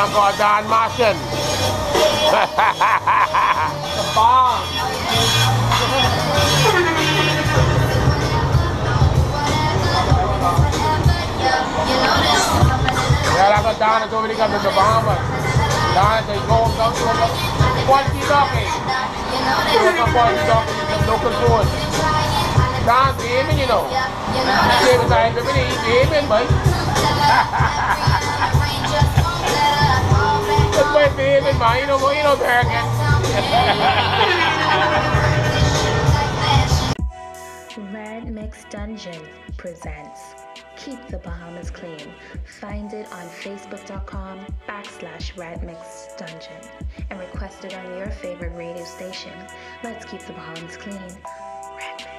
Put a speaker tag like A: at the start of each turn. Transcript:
A: man called Don Martian.
B: The bomb.
A: Yeah, like a Don is over there to the Bahamas. Don is going down to a quality docking. So some quality docking with some local food. Don's aiming, you know. Same time, he's aiming, man. That's my favorite, man. You know American.
C: Red Mix Dungeon presents Keep the Bahamas Clean. Find it on facebook.com/redmixdungeon and request it on your favorite radio station. Let's keep the Bahamas clean. Red Mix.